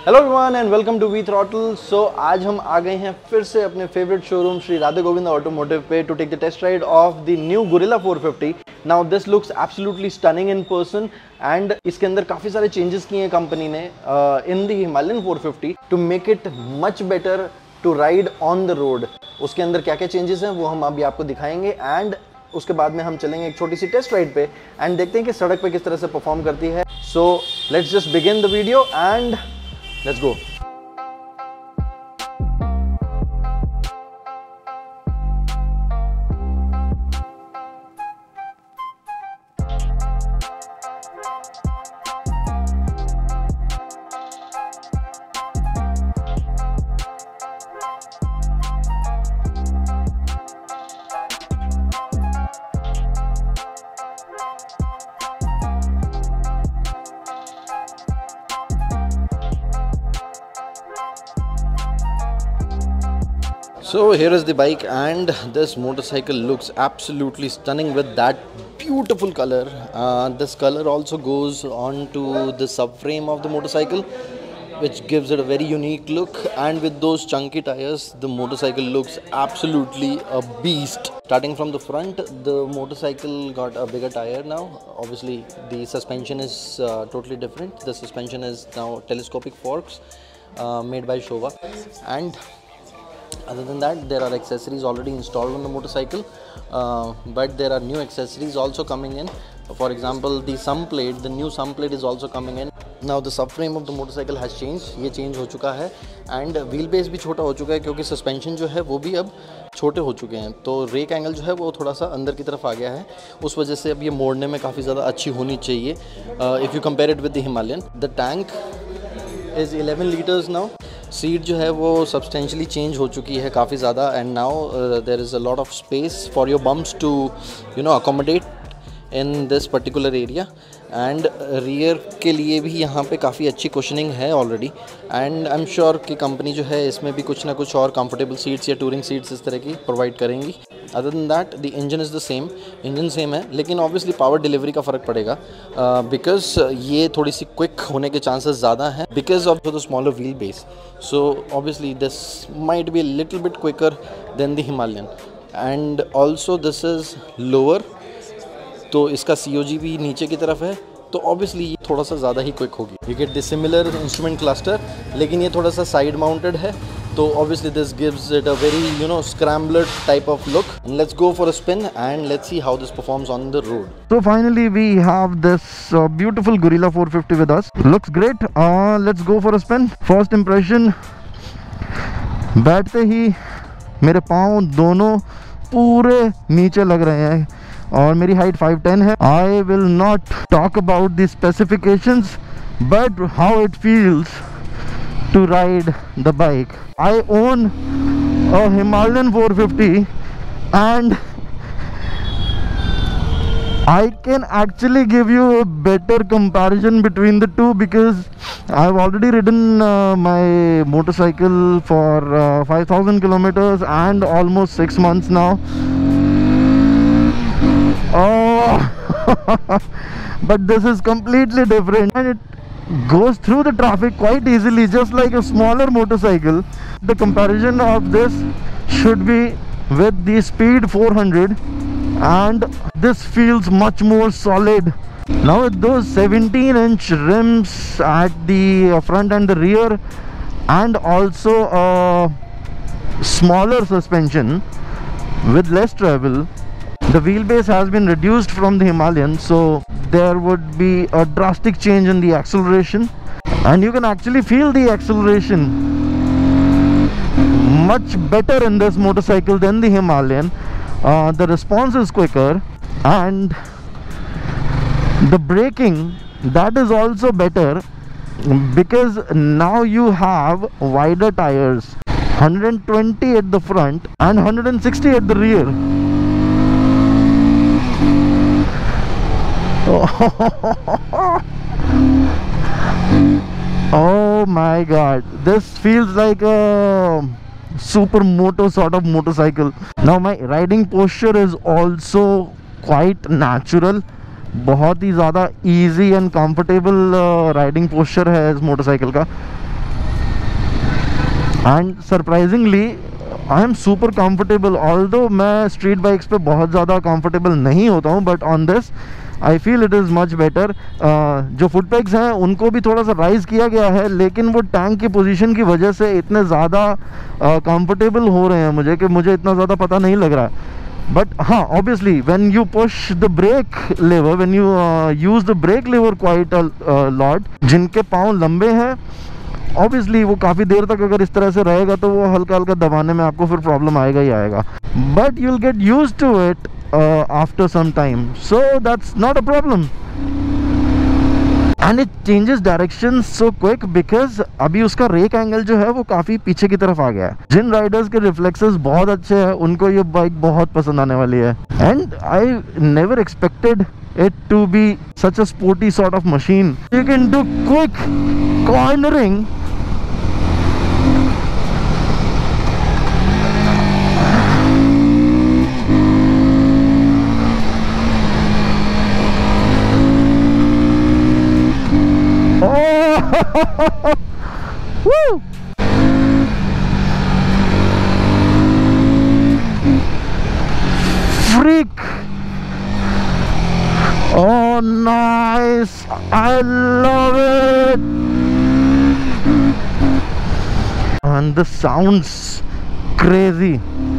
Hello everyone and welcome to V Throttle. सो आज हम आ गए हैं फिर से अपने favourite showroom Shri Radhe Govind automotive पे to take the test ride of the new Guerrilla 450। Now this looks absolutely stunning in person and इसके अंदर काफ़ी सारे चेंजेस किए हैं कंपनी ने in the Himalayan 450 to make it much better to ride on the road. उसके अंदर क्या क्या चेंजेस हैं वो हम अभी आपको दिखाएंगे एंड उसके बाद में हम चलेंगे एक छोटी सी टेस्ट राइड पे एंड देखते हैं कि सड़क पे किस तरह से परफॉर्म करती है। So let's just begin the video and let's go. So here is the bike and this motorcycle looks absolutely stunning with that beautiful color. This color also goes on to the subframe of the motorcycle, which gives it a very unique look, and with those chunky tires the motorcycle looks absolutely a beast. Starting from the front, the motorcycle got a bigger tire now. Obviously the suspension is totally different. The suspension is now telescopic forks made by Showa, and other than that there are accessories already installed on the motorcycle, but there are new accessories also coming in. For example, the sum plate, the new sum plate is also coming in. Now the subframe of the motorcycle has changed. ये change हो चुका है and wheel base भी छोटा हो चुका है क्योंकि सस्पेंशन जो है वो भी अब छोटे हो चुके हैं, तो रेक एंगल जो है वो थोड़ा सा अंदर की तरफ आ गया है। उस वजह से अब ये मोड़ने में काफ़ी ज़्यादा अच्छी होनी चाहिए if you compare it with the Himalayan. The tank is 11 litres now. Seat जो है वो सब्सटेंशियली चेंज हो चुकी है काफ़ी ज़्यादा and now there is a lot of space for your bumps to accommodate in this particular area. And rear के लिए भी यहाँ पे काफ़ी अच्छी कुशनिंग है already, and I am sure कि कंपनी जो है इसमें भी कुछ ना कुछ और कंफर्टेबल सीट्स या टूरिंग सीट्स इस तरह की प्रोवाइड करेंगी। Other than that the engine is the same, engine same है, लेकिन ऑब्वियसली पावर डिलीवरी का फ़र्क पड़ेगा बिकॉज ये थोड़ी सी क्विक होने के चांसेस ज़्यादा हैं because of the smaller wheel base. So obviously this might be a little bit quicker than the Himalayan, and also this is lower, तो इसका COG भी नीचे की तरफ है, तो ऑब्वियसली ये थोड़ा सा ज़्यादा ही क्विक होगी। You get the similar instrument cluster, लेकिन ये थोड़ा सा साइड माउंटेड है, तो obviously this gives it a very scrambler type of look. Let's go for a spin and let's see how this performs on the road. So finally we have this beautiful Guerrilla 450 with us. Looks great. Let's go for a spin. First impression, बैठते ही मेरे पाँव दोनों पूरे नीचे लग रहे हैं और मेरी हाइट 5'10" है। I will not talk about the specifications but how it feels to ride the bike. I own a Himalayan 450 and I can actually give you a better comparison between the two because I've already ridden my motorcycle for 5,000 kilometers and almost 6 months now. Oh but this is completely different and it goes through the traffic quite easily, just like a smaller motorcycle. The comparison of this should be with the Speed 400 and this feels much more solid. Now with those 17-inch rims at the front and the rear and also a smaller suspension with less travel, the wheelbase has been reduced from the Himalayan, so there would be a drastic change in the acceleration, and you can actually feel the acceleration much better in this motorcycle than the Himalayan. The response is quicker and the braking, that is also better because now you have wider tires, 120 at the front and 160 at the rear. Oh my god, this feels like a super moto sort of motorcycle. Now my riding posture is also quite natural. बहुत ही ज़्यादा easy and comfortable riding posture है इस motorcycle का. And surprisingly I am super comfortable. Although मैं street bikes पे बहुत ज़्यादा comfortable नहीं होता हूँ, but on this I feel it is much better. जो फुट पैक्स हैं उनको भी थोड़ा सा राइज़ किया गया है, लेकिन वो टैंक की पोजीशन की वजह से इतने ज़्यादा कंफर्टेबल हो रहे हैं मुझे कि मुझे इतना ज़्यादा पता नहीं लग रहा है। बट हाँ, obviously when you push the brake lever, when you use the brake lever quite a lot, जिनके पाँव लंबे हैं, ऑब्वियसली वो काफ़ी देर तक अगर इस तरह से रहेगा तो वो हल्का हल्का दबाने में आपको फिर प्रॉब्लम आएगा ही आएगा, but you will get used to it after some time, so that's not a problem. And it changes direction so quick because अभी उसका रेक एंगल जो है वो काफ़ी पीछे की तरफ आ गया है। जिन राइडर्स के रिफ्लेक्सेस बहुत अच्छे हैं उनको ये बाइक बहुत पसंद आने वाली है। And I never expected it to be such a sporty sort of machine. You can do quick cornering. Woo! Freak! Oh, nice! I love it! And the sounds crazy.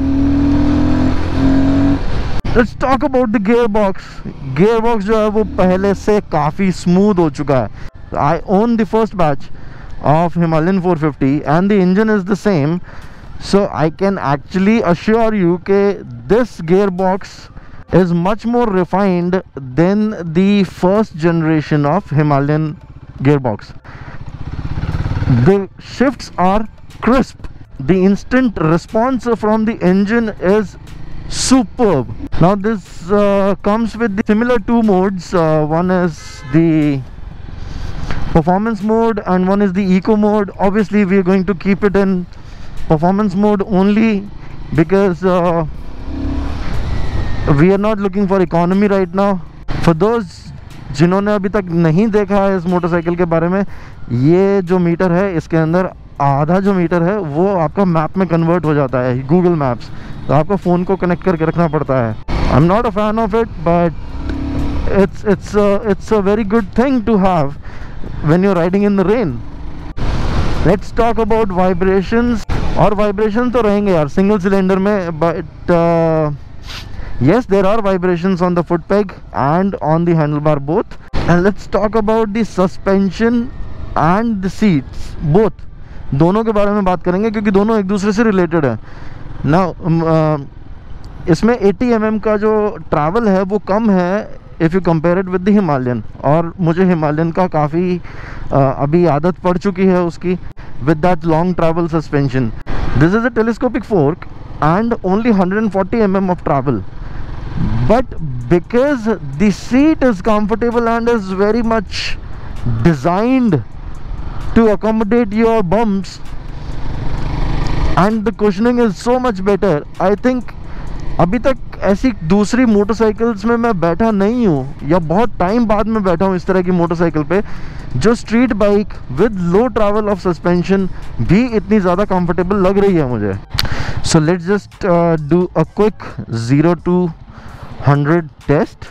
Let's talk about the gearbox. Gearbox जो है वो पहले से काफ़ी smooth हो चुका है। I own the first batch of Himalayan 450 and the engine is the same, so I can actually assure you that this gearbox is much more refined than the first generation of Himalayan gearbox. The shifts are crisp. The instant response from the engine is superb. Now this comes with the similar two modes. One is the performance mode and one is the eco mode. Obviously we are going to keep it in performance mode only because we are not looking for economy right now. For those जिन्होंने अभी तक नहीं देखा है इस motorcycle के बारे में, ये जो मीटर है इसके अंदर आधा जो मीटर है वो आपका मैप में कन्वर्ट हो जाता है, गूगल मैप्स। तो आपको फ़ोन को कनेक्ट करके रखना पड़ता है। I am not a fan of it, but it's a very good thing to have when you're riding in the rain. Let's talk about vibrations. और वाइब्रेशन तो रहेंगे यार सिंगल सिलेंडर में, but yes, there are vibrations on the foot peg and on the handlebar both. And let's talk about the suspension and the seats both. दोनों के बारे में बात करेंगे क्योंकि दोनों एक दूसरे से रिलेटेड है ना। इसमें 80 mm का जो ट्रैवल है वो कम है if you compare it with the Himalayan, और मुझे हिमालयन का काफ़ी अभी आदत पड़ चुकी है उसकी, with that long travel suspension. This is a telescopic fork and only 140 mm of travel, but because the seat is comfortable and is very much designed to accommodate your bumps and the cushioning is so much better, I think अभी तक ऐसी दूसरी motorcycles में मैं बैठा नहीं हूँ या बहुत टाइम बाद में बैठा हूँ इस तरह की मोटरसाइकिल पे जो street bike with low travel of suspension भी इतनी ज़्यादा कंफर्टेबल लग रही है मुझे। So let's just do a quick 0 to 100 test.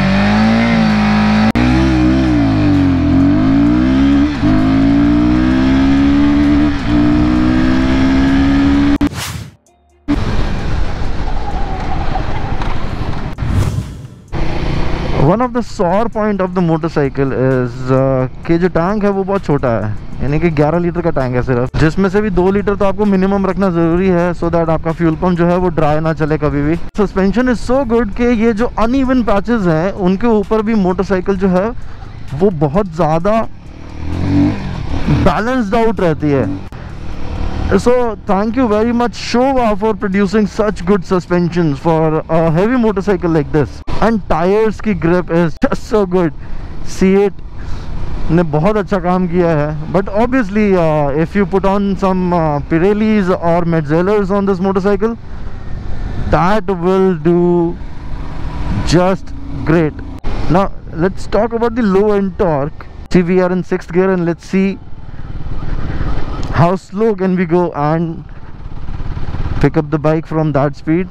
One of the sore point of the motorcycle is कि जो टैंक है वो बहुत छोटा है, यानी कि 11 लीटर का टैंक है सिर्फ, जिसमें से भी 2 लीटर तो आपको मिनिमम रखना ज़रूरी है सो दैट आपका फ्यूल पंप जो है वो ड्राई ना चले कभी भी। सस्पेंशन इज़ सो गुड कि ये जो अनइवन पैचेस हैं उनके ऊपर भी मोटरसाइकिल जो है वो बहुत ज़्यादा बैलेंस्ड आउट रहती है। So thank you very much Showa for producing such good suspensions for a heavy motorcycle like this, and tires की grip is just so good. C8 ने बहुत अच्छा काम किया है, but obviously if you put on some Pirellis or Metzelers on this motorcycle, that will do just great. Now let's talk about the low end torque. See, we are in 6th gear and let's see how slow can we go and pick up the bike from that speed?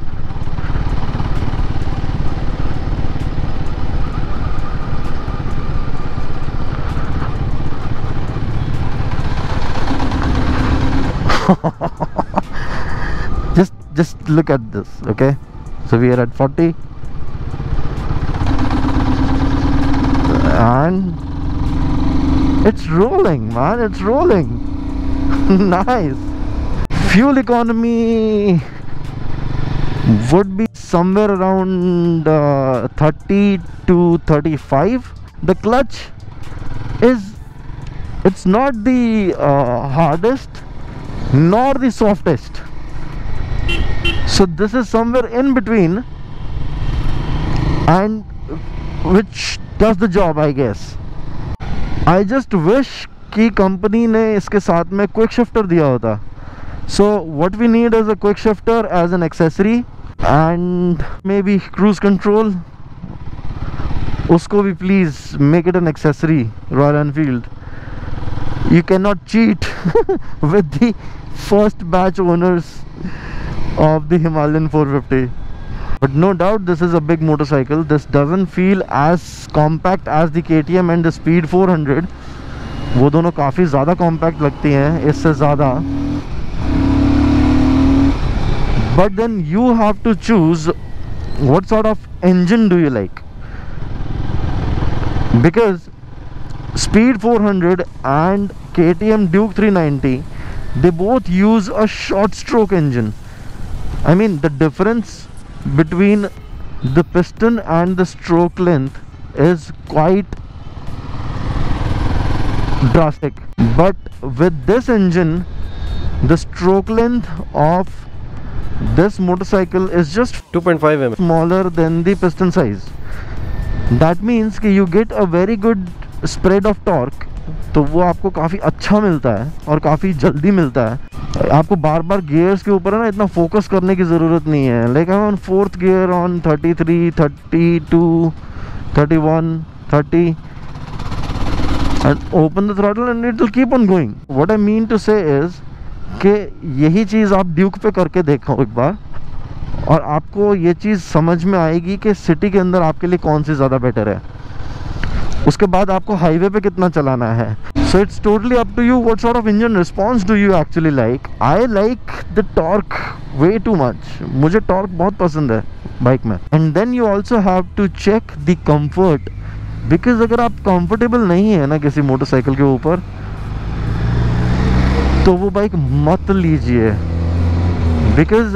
just look at this. Okay, so we are at 40 and it's rolling, man, it's rolling. Nice. Fuel economy would be somewhere around 30 to 35. The clutch is, it's not the hardest nor the softest, so this is somewhere in between, and which does the job, I guess. I just wish कि company ने इसके साथ में quick shifter दिया होता. So what we need is a quick shifter as an accessory and maybe cruise control. उसको भी please make it an accessory, Royal Enfield. You cannot cheat with the first batch owners of the Himalayan 450. But no doubt this is a big motorcycle. This doesn't feel as compact as the KTM and the Speed 400. वो दोनों काफ़ी ज़्यादा compact लगती हैं इससे ज़्यादा. But then you have to choose what sort of engine do you like, because Speed 400 and KTM Duke 390, they both use a short stroke engine. I mean, the difference between the piston and the stroke length is quite drastic. But with this engine, the stroke length of this motorcycle is just 2.5 mm smaller than the piston size. That means कि you get a very good spread of torque. तो वो आपको काफ़ी अच्छा मिलता है और काफ़ी जल्दी मिलता है. आपको बार बार गियर्स के ऊपर है ना इतना फोकस करने की ज़रूरत नहीं है. Like I am on 4th gear on 33, 32, 31, 30 and open the throttle and it will keep on going. What I mean to say is कि यही चीज़ आप ड्यूक पे करके देखो एक बार और आपको ये चीज़ समझ में आएगी कि सिटी के अंदर आपके लिए कौन सी ज़्यादा बेटर है. उसके बाद आपको हाईवे पे कितना चलाना है. So it's totally up to you what sort of engine response do you actually like. I like the torque way too much. मुझे टॉर्क बहुत पसंद है बाइक में. And then you also have to check the comfort, because अगर आप comfortable नहीं है ना किसी मोटरसाइकिल के ऊपर तो वो बाइक मत लीजिए. Because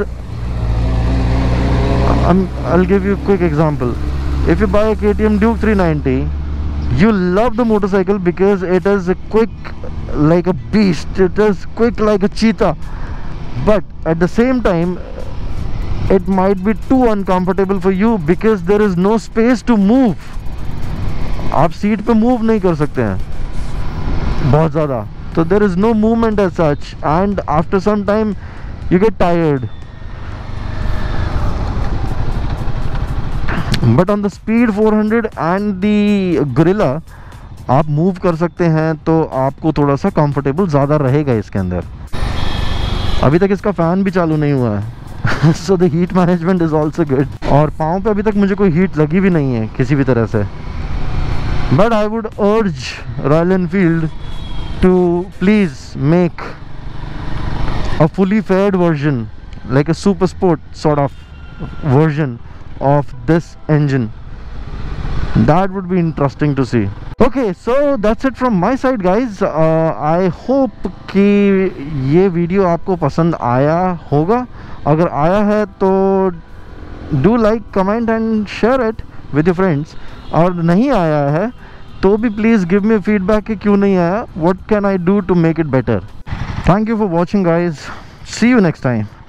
I'll give you a quick example. If you buy a KTM Duke 390, you love the motorcycle because it is quick like a beast, it is quick like a cheetah, but at the same time it might be too uncomfortable for you because there is no space to move. आप seat पे move नहीं कर सकते हैं बहुत ज़्यादा, so there is no movement as such, and after some time you get tired. But on the Speed 400 and the Guerrilla आप move कर सकते हैं, तो आपको थोड़ा सा कंफर्टेबल ज़्यादा रहेगा इसके अंदर. अभी तक इसका फ़ैन भी चालू नहीं हुआ है so the heat management is also good. और पाँव पे अभी तक मुझे कोई हीट लगी भी नहीं है किसी भी तरह से. But I would urge Royal Enfield to please make a fully faired version, like a super sport sort of version of this engine. That would be interesting to see. Okay, so that's it from my side guys. I hope कि ये video आपको पसंद आया होगा. अगर आया है तो do like, comment and share it with your friends. और नहीं आया है तो भी प्लीज़ गिव मी फीडबैक कि क्यों नहीं आया. What can I do to make it better. Thank you for watching guys. See you next time.